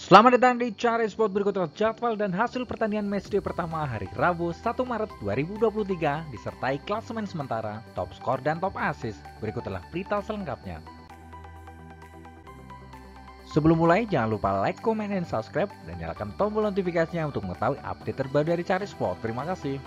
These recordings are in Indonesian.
Selamat datang di Cari Sport, berikut jadwal dan hasil pertandingan matchday pertama hari Rabu 1 Maret 2023 disertai klasemen sementara, top skor dan top assist. Berikut adalah berita selengkapnya. Sebelum mulai, jangan lupa like, comment, dan subscribe dan nyalakan tombol notifikasinya untuk mengetahui update terbaru dari Cari Sport. Terima kasih.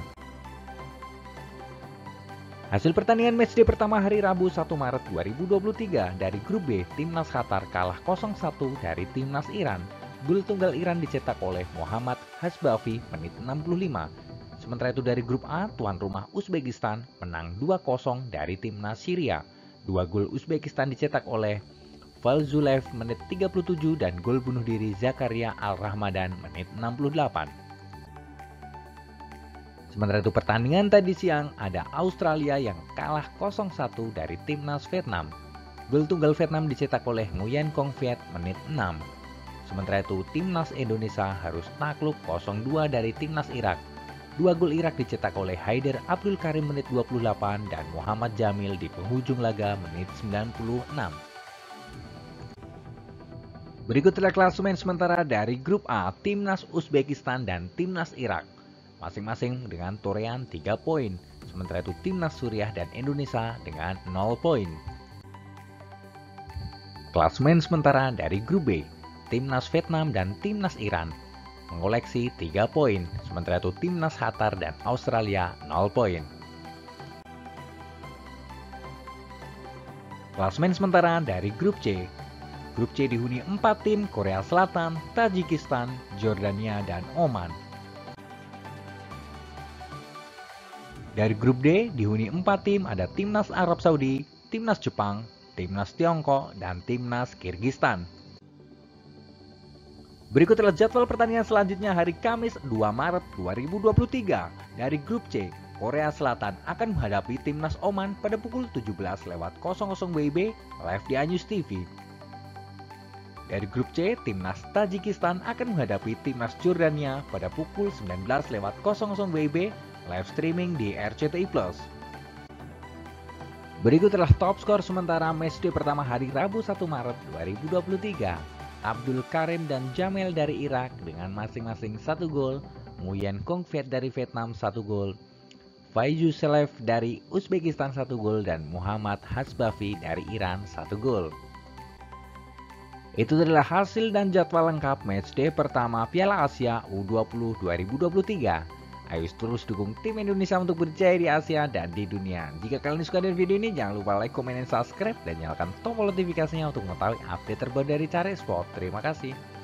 Hasil pertandingan matchday pertama hari Rabu 1 Maret 2023 dari grup B, Timnas Qatar kalah 0-1 dari Timnas Iran. Gol tunggal Iran dicetak oleh Muhammad Hasbafi menit 65. Sementara itu dari grup A, tuan rumah Uzbekistan menang 2-0 dari Timnas Syria. Dua gol Uzbekistan dicetak oleh Valzulev menit 37 dan gol bunuh diri Zakaria Al-Rahmadan menit 68. Sementara itu pertandingan tadi siang ada Australia yang kalah 0-1 dari Timnas Vietnam. Gol tunggal Vietnam dicetak oleh Nguyen Quoc Viet menit 6. Sementara itu Timnas Indonesia harus takluk 0-2 dari Timnas Irak. Dua gol Irak dicetak oleh Haider Abdul Karim menit 28 dan Muhammad Jamil di penghujung laga menit 96. Berikut adalah klasemen sementara dari grup A, Timnas Uzbekistan dan Timnas Irak. Masing-masing dengan torehan 3 poin, sementara itu Timnas Suriah dan Indonesia dengan 0 poin. Klasemen sementara dari grup B, Timnas Vietnam dan Timnas Iran mengoleksi 3 poin, sementara itu Timnas Qatar dan Australia 0 poin. Klasemen sementara dari grup C. Grup C dihuni 4 tim, Korea Selatan, Tajikistan, Jordania, dan Oman. Dari grup D dihuni 4 tim, ada Timnas Arab Saudi, Timnas Jepang, Timnas Tiongkok, dan Timnas Kirgistan. Berikut adalah jadwal pertandingan selanjutnya hari Kamis 2 Maret 2023. Dari grup C, Korea Selatan akan menghadapi Timnas Oman pada pukul 17.00 WIB live di Anyus TV. Dari grup C, Timnas Tajikistan akan menghadapi Timnas Jordania pada pukul 19.00 WIB live streaming di RCTI+. Berikut adalah top skor sementara matchday pertama hari Rabu 1 Maret 2023. Abdul Karim dan Jamil dari Irak dengan masing-masing 1 gol, Nguyen Quoc Viet dari Vietnam 1 gol, Valzulev dari Uzbekistan 1 gol, dan Muhammad Hasbafi dari Iran 1 gol. Itu adalah hasil dan jadwal lengkap matchday pertama Piala Asia U20 2023. Ayo terus dukung tim Indonesia untuk berjaya di Asia dan di dunia. Jika kalian suka dengan video ini, jangan lupa like, komen, dan subscribe, dan nyalakan tombol notifikasinya untuk mengetahui update terbaru dari Cari Sport. Terima kasih.